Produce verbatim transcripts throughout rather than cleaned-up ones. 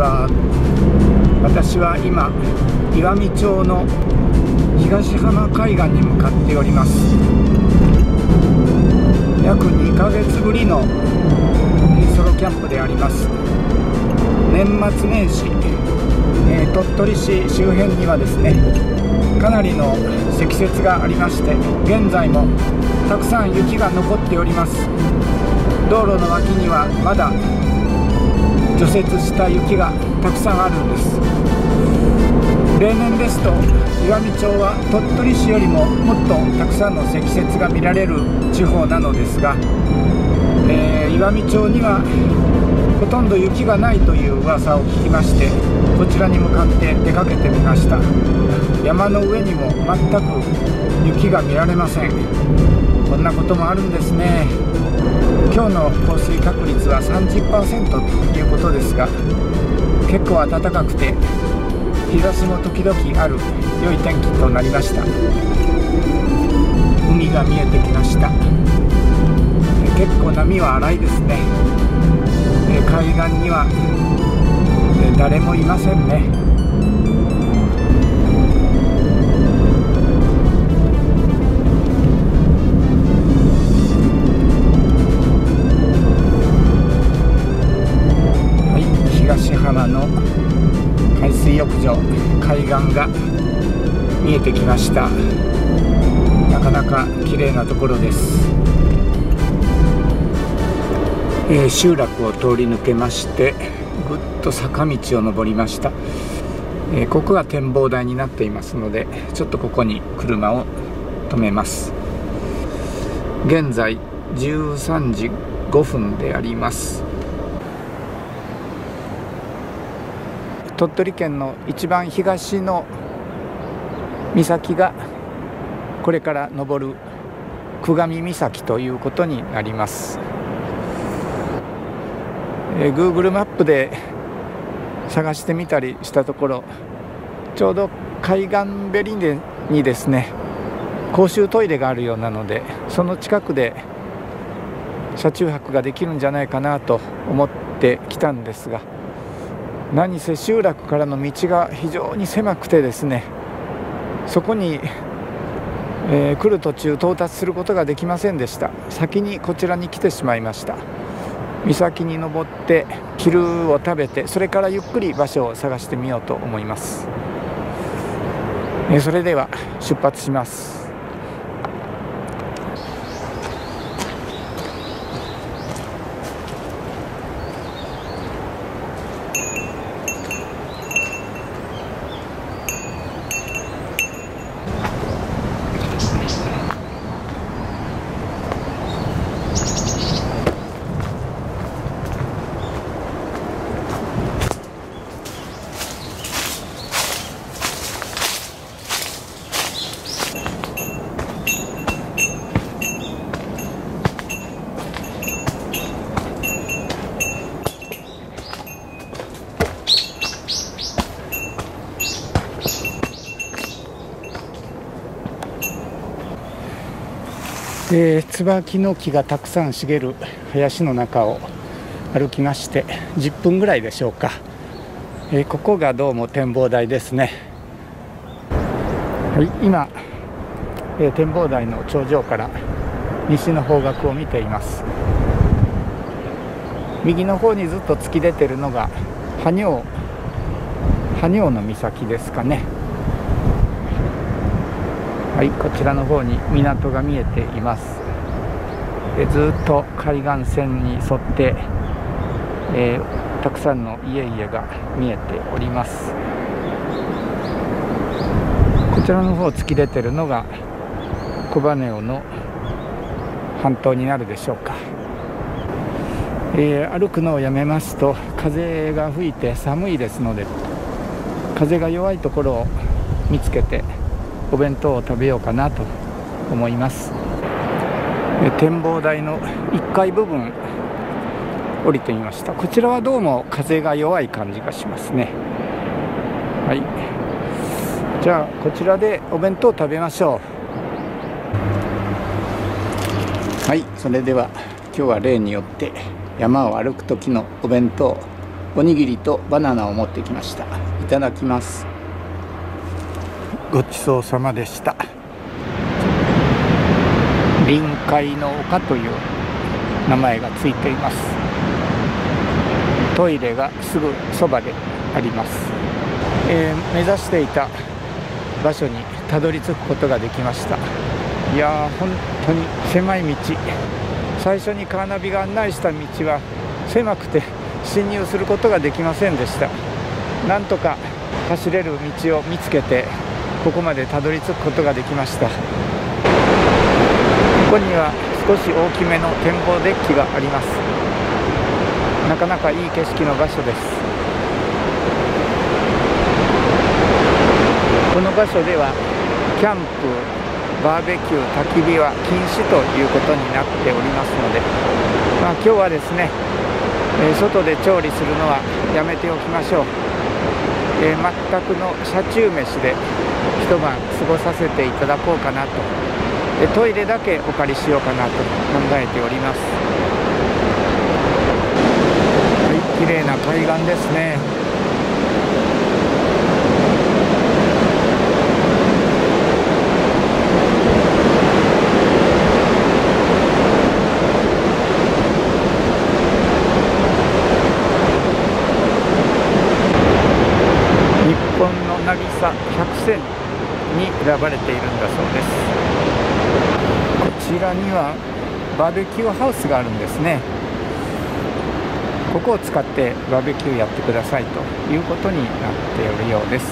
は。私は今岩美町の東浜海岸に向かっております。約にかげつぶりのソロキャンプであります。年末年始、えー、鳥取市周辺にはですね、かなりの積雪がありまして、現在もたくさん雪が残っております。道路の脇にはまだ除雪した雪がたくさんあるんです。例年ですと岩美町は鳥取市よりももっとたくさんの積雪が見られる地方なのですが、えー、岩美町にはほとんど雪がないという噂を聞きまして、こちらに向かって出かけてみました。山の上にも全く雪が見られません。こんなこともあるんですね。今日の降水確率は さんじゅっパーセント ということですが、結構暖かくて日差しも時々ある良い天気となりました。海が見えてきました。結構波は荒いですね。海岸には誰もいませんね。はい、東浜の海水浴場、海岸が見えてきました。なかなか綺麗なところです。えー、集落を通り抜けましてぐっと坂道を登りました。えー、ここが展望台になっていますので、ちょっとここに車を止めます。現在じゅうさんじごふんであります。鳥取県の一番東の岬がこれから登る久上岬ということになります。えー、Google マップで探してみたりしたところ、ちょうど海岸べりにですね、公衆トイレがあるようなので、その近くで車中泊ができるんじゃないかなと思ってきたんですが、何せ集落からの道が非常に狭くてですね、そこに、えー、来る途中到達することができませんでした。先にこちらに来てしまいました。岬に登って昼を食べて、それからゆっくり場所を探してみようと思います。えー、それでは出発します。えー、椿の木がたくさん茂る林の中を歩きましてじゅっぷんぐらいでしょうか。えー、ここがどうも展望台ですね。はい、今、えー、展望台の頂上から西の方角を見ています。右の方にずっと突き出てるのが羽尿羽尿の岬ですかね。はい、こちらの方に港が見えています。でずっと海岸線に沿って、えー、たくさんの家々が見えております。こちらの方突き出てるのが小羽尾の半島になるでしょうか。えー、歩くのをやめますと風が吹いて寒いですので、風が弱いところを見つけてお弁当を食べようかなと思います。展望台のいっかい部分降りてみました。こちらはどうも風が弱い感じがしますね。はい、じゃあこちらでお弁当を食べましょう。はい、それでは今日は例によって山を歩く時のお弁当おにぎりとバナナを持ってきました。いただきます。ごちそうさまでした。臨海の丘という名前がついています。トイレがすぐそばであります。えー、目指していた場所にたどり着くことができました。いやー、本当に狭い道。最初にカーナビが案内した道は狭くて進入することができませんでした。なんとか走れる道を見つけてここまでたどり着くことができました。ここには少し大きめの展望デッキがあります。なかなかいい景色の場所です。この場所ではキャンプ、バーベキュー、焚き火は禁止ということになっておりますので、まあ、今日はですね、えー、外で調理するのはやめておきましょう。えー、全くの車中飯で一晩過ごさせていただこうかなと。でトイレだけお借りしようかなと考えております。はい、綺麗な海岸ですね。日本の渚百選に選ばれているんだそうです。こちらにはバーベキューハウスがあるんですね。ここを使ってバーベキューやってくださいということになっておるようです。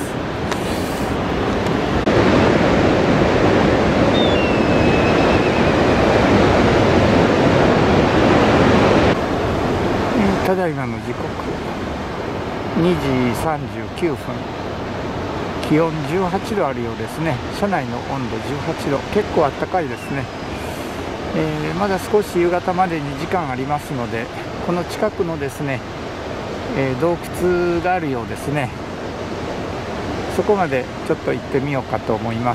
ただいまの時刻にじさんじゅうきゅうふん、気温じゅうはちどあるようですね。車内の温度じゅうはちど、結構あったかいですね。えー、まだ少し夕方までに時間ありますので、この近くのですね、えー、洞窟があるようですね。そこまでちょっと行ってみようかと思います。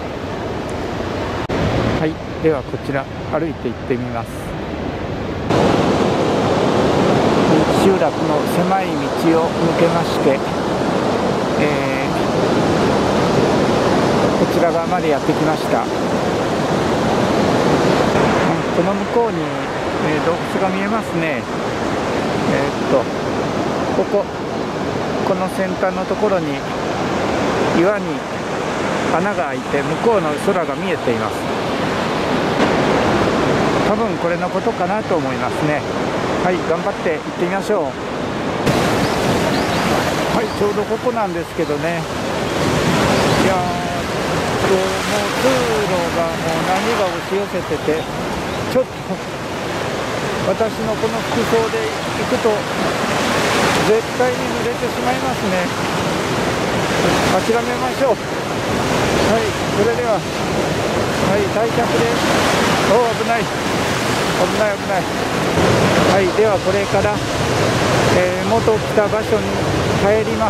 はい、ではこちら歩いて行ってみます。集落の狭い道を抜けまして、えー、こちら側までやってきました。この向こうに、えー、洞窟が見えますね。えー、っとこここの先端のところに岩に穴が開いて向こうの空が見えています。多分これのことかなと思いますね。はい、頑張って行ってみましょう。はい、ちょうどここなんですけどね。いやー、もう通路がもう波が押し寄せてて、ちょっと私のこの服装で行くと絶対に濡れてしまいますね。諦めましょう。はい、それでは、はい、退却です。おー、危ない。危ない危ない。はい、ではこれから、えー、元来た場所に帰ります。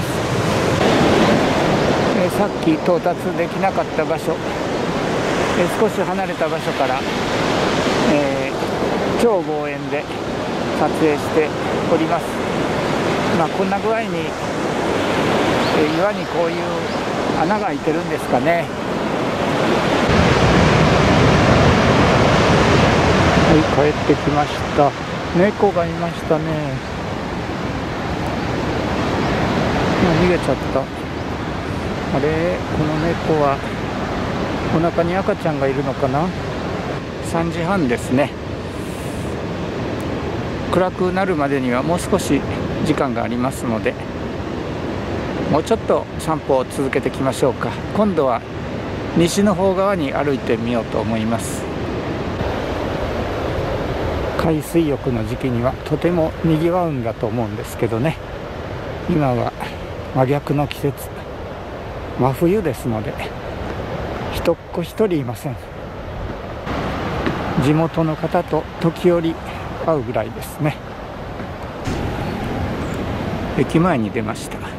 えー、さっき到達できなかった場所、えー、少し離れた場所から、えー、超望遠で撮影しております。まあ、こんな具合に、えー、岩にこういう穴が開いてるんですかね。はい、帰ってきました。猫がいましたね。逃げちゃった。あれ、この猫はお腹に赤ちゃんがいるのかな。さんじはんですね。暗くなるまでにはもう少し時間がありますので、もうちょっと散歩を続けていきましょうか。今度は西の方側に歩いてみようと思います。海水浴の時期にはとてもにぎわうんだと思うんですけどね。今は真逆の季節、真冬ですので人っ子一人いません。地元の方と時折会うぐらいですね。駅前に出ました。はい、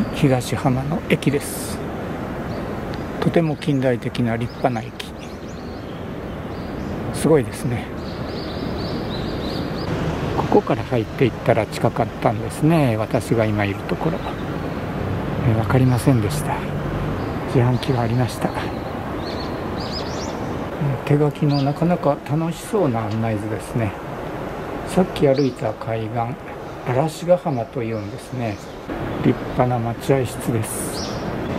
東浜の駅です。とても近代的な立派な駅、すごいですね。ここから入っていったら近かったんですね、私が今いるところ。えー、分かりませんでした。自販機がありました。手書きのなかなか楽しそうな案内図ですね。さっき歩いた海岸、嵐ヶ浜というんですね。立派な待合室です。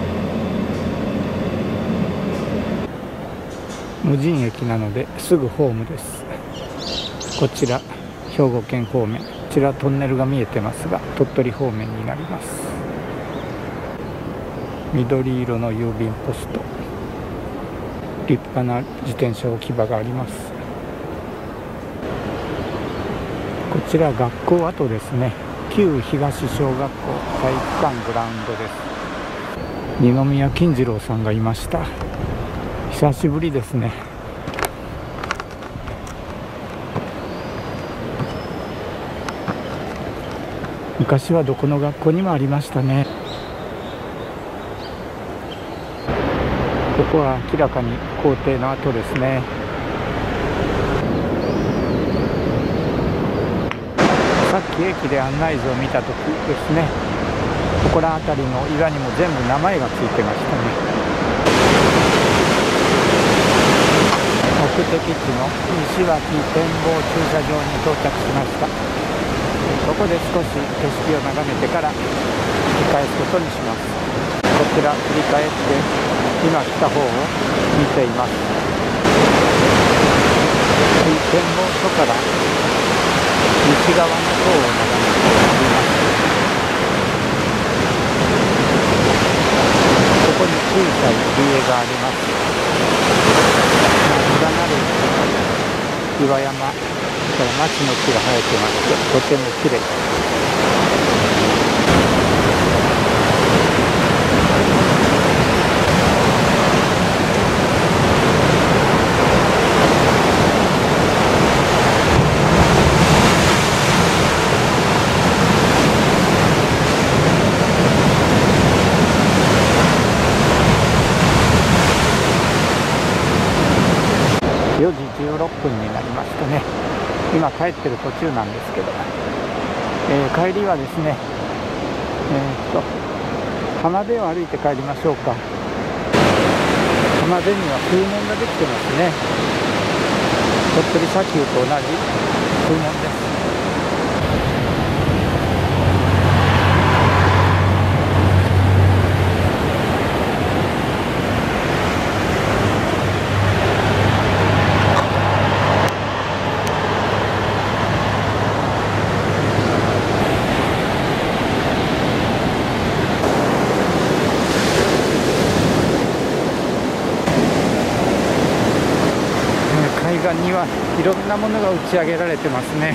無人駅なのですぐホームです。こちら兵庫県方面、こちらトンネルが見えてますが鳥取方面になります。緑色の郵便ポスト、立派な自転車置き場があります。こちら学校跡ですね。旧東小学校体育館グラウンドです。二宮金次郎さんがいました。久しぶりですね。昔はどこの学校にもありましたね。ここは明らかに校庭の跡ですね。さっき駅で案内図を見た時ですね、ここら辺りの岩にも全部名前がついてましたね。目的地の西脇展望駐車場に到着しました。ここで少し景色を眺めてから引き返すことにします。こちら振り返って今来た方を見ています。展望所から西側の方を眺めています。ここに小さい家があります。連なる岩山から松の木が生えてましてとても綺麗です。よじじゅうろっぷんになりましたね。今帰ってる途中なんですけど、えー、帰りはですね、えー、っと浜辺を歩いて帰りましょうか。浜辺には風門ができてますね。鳥取砂丘と同じ風門です。海岸にはいろんなものが打ち上げられてますね。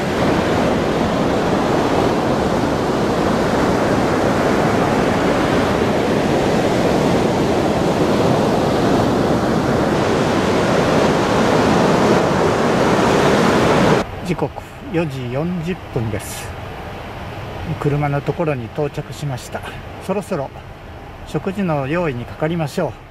時刻よじよんじゅっぷんです。車のところに到着しました。そろそろ食事の用意にかかりましょう。